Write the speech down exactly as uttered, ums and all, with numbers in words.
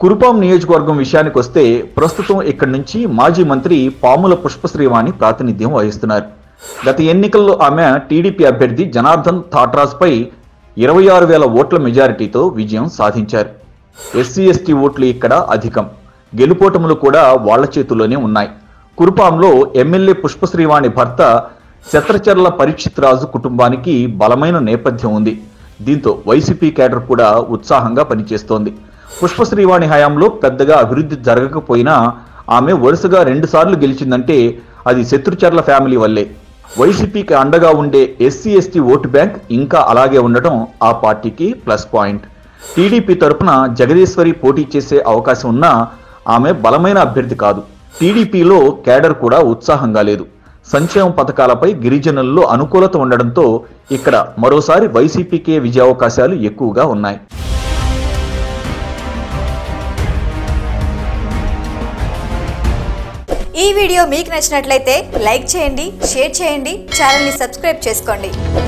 కురుపాం నియోజకవర్గం విషయానికి వస్తే ప్రస్తుతం ఇక్కడి నుంచి మాజీ మంత్రి పాముల పుష్పశ్రీవాణి ప్రాతినిధ్యం వహిస్తున్నారు. గత ఎన్నికల్లో ఆమె టీడీపీ అభ్యర్థి జనార్దన్ థాట్రాజ్ పై ఇరవై ఆరు వేల ఓట్ల మెజారిటీతో విజయం సాధించారు. ఎస్సీ ఎస్టీ ఓట్లు ఇక్కడ అధికం. గెలుపోటములు కూడా వాళ్ల చేతుల్లోనే ఉన్నాయి. కురుపాంలో ఎమ్మెల్యే పుష్పశ్రీవాణి భర్త శత్రచర్ల పరీక్షిత్ రాజు కుటుంబానికి బలమైన నేపథ్యం ఉంది. దీంతో వైసీపీ కేడర్ కూడా ఉత్సాహంగా పనిచేస్తోంది. పుష్పశ్రీవాణి హయాంలో పెద్దగా అభివృద్ధి జరగకపోయినా ఆమె వరుసగా రెండు సార్లు గెలిచిందంటే అది శత్రుచర్ల ఫ్యామిలీ వల్లే. వైసీపీకి అండగా ఉండే ఎస్సీ ఎస్టీ ఓటు బ్యాంక్ ఇంకా అలాగే ఉండటం ఆ పార్టీకి ప్లస్ పాయింట్. టీడీపీ తరఫున జగదీశ్వరి పోటీ చేసే అవకాశం ఉన్నా ఆమె బలమైన అభ్యర్థి కాదు. టీడీపీలో కేడర్ కూడా ఉత్సాహంగా లేదు. సంక్షేమ పథకాలపై గిరిజనుల్లో అనుకూలత ఉండడంతో ఇక్కడ మరోసారి వైసీపీకే విజయావకాశాలు ఎక్కువగా ఉన్నాయి. ఈ వీడియో మీకు నచ్చినట్లయితే లైక్ చేయండి, షేర్ చేయండి, ఛానల్ని సబ్స్క్రైబ్ చేసుకోండి.